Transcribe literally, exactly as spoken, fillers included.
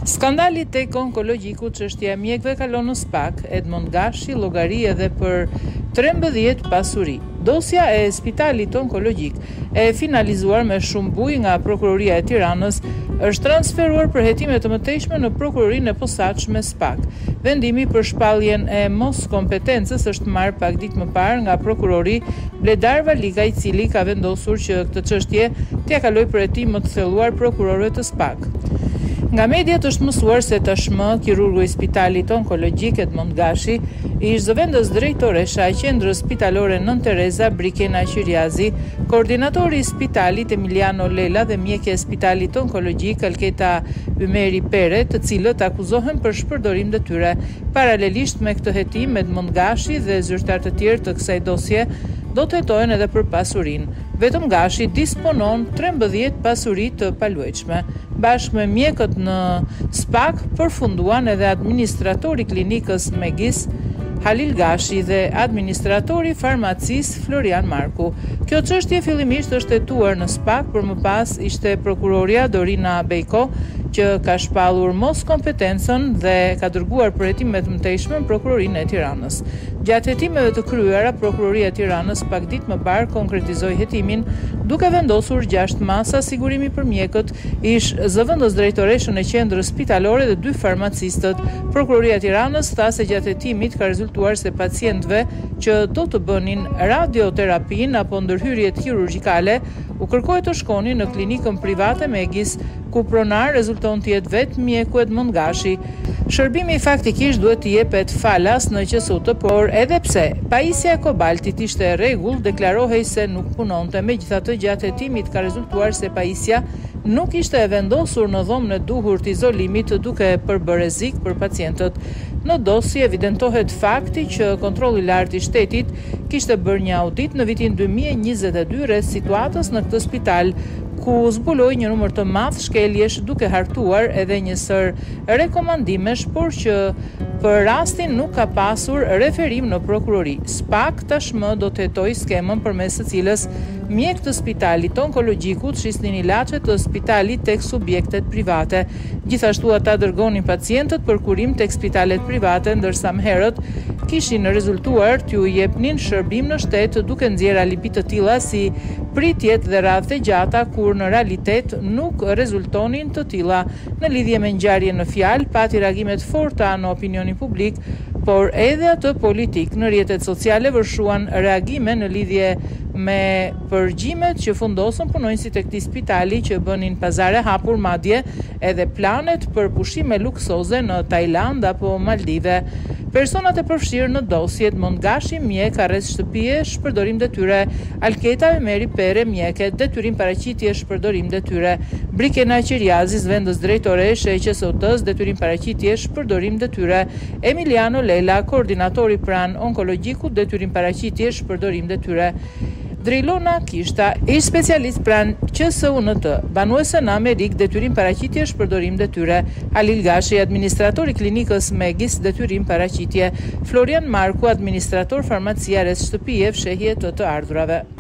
Skandali tek onkologjiku, çështja e mjekëve kalon në SPAK, Edmond Gashi llogari edhe për trembëdhjetë pasuri. Dosja e spitalit onkologjik e finalizuar me shumë bujë nga Prokuroria e Tiranës është transferuar për hetime të mëtejshme në Prokurorinë e posaçme SPAK. Vendimi për shpalljen e mos kompetencës është marrë pak ditë më parë nga prokurori Bledar Valiga, i cili ka vendosur që këtë çështje t'ia kalojë për hetim më të thelluar prokurorëve të SPAK. Nga mediat është mësuar se tashmë kirurgu i spitalit onkologjik Edmond Gashi ish zëvendës drejtoresha e qendrës spitalore Nën Tereza Brikena Qiriazi, koordinatori i spitalit Emiliano Lela dhe mjekja e spitalit onkologjik Alketa Ymeri Pere, të cilët akuzohen për shpërdorim detyre. Paralelisht me këtë hetim, Edmond Gashi dhe zyrtar të tjerë të kësaj dosje do të hetojnë edhe për pasurinë. Vetëm Gashi disponon trembëdhjetë pasuri të paluajtshme. Bashkë me mjekët në SPAK përfunduan edhe administratori klinikës Megis Halil Gashi dhe administratori farmacisë Florian Marku. Kjo çështje fillimisht është hetuar në SPAK, por më pas ishte prokuroria Dorina Bejko që ka shpallur mos kompetencën dhe ka dërguar për hetime të mëtejshme në Prokurorinë e Tiranës. Gjatë hetimeve të kryera, Prokuroria e Tiranës pak ditë më parë konkretizoi hetimin duke vendosur gjashtë masa sigurimi për mjekët, ish zëvendës drejtoreshën e qendrës spitalore dhe dy farmacistët. Prokuroria e Tiranës tha se gjatë hetimit ka rezultuar se pacientëve që do të bënin radioterapinë apo ndërhyrjet kirurgjikale u kërkoi të shkonin në klinikën private Megis, ku pronar rezulton të jetë vetë mjeku Edmond Gashi. Shërbimi faktikisht duhet të jepet falas në Q S U T, por edhe pse pajisja e kobaltit ishte e rregull, deklarohej se nuk punonte. Megjithatë, gjatë hetimit ka rezultuar se pajisja nuk ishte e vendosur në dhomën e duhur të izolimit, duke përbërë rrezik për pacientët. Në dosje evidentohet fakti që kontrolli i lartë i shtetit kishte bërë një audit në vitin dy mijë e njëzet e dy rreth situatës në këtë spital, ku zbuloi një numër të madh shkeljesh, duke hartuar edhe një sër rekomandimesh, por që për rastin nuk ka pasur referim në prokurori. SPAK tashmë do të hetojë skemën përmes së cilës mjek të spitalit onkologjikut shisnin ilaçet të spitalit tek subjektet private. Gjithashtu ata dërgonin pacientët për kurim tek spitalet private, ndërsa më herët kishin rezultuar t'ju jepnin shërbim në shtet, duke nxjerrë alibi të tilla si pritjet dhe radhë gjata, kur në realitet nuk rezultonin të tilla. Në lidhje me ngjarjen në fjalë, pati reagime të forta në opinionin publik, por edhe atë politik. Në rrjetet sociale vërshuan reagime në lidhje me përgjimet që fundosën punonjësit e këtij spitali që bënin pazare hapur, madje edhe planet për pushime luksoze në Tajland apo Maldive. Personat e përfshirë në dosje: Edmond Gashi, mjek, arrest shtëpie, shpërdorim detyre; Alketa Ymeri Pere, mjeke, detyrim paraqitje, shpërdorim detyre; Brikena Qiriazi, zëvendës drejtoreshe e Q S U T-s, detyrim paraqitje, shpërdorim detyre; Emiliano Lela, koordinatori pran onkologjikut, detyrim paraqitje, shpërdorim detyre; Drejlona Kishta, ish specialist pran Q S U N T, banuese në Amerik, detyrim paraqitje, shpërdorim detyre; Halil Gashi, administratori klinikës Megis, detyrim paraqitje; Florian Marku, administrator farmacia, arrest shtëpie, fshehje të të ardhurave.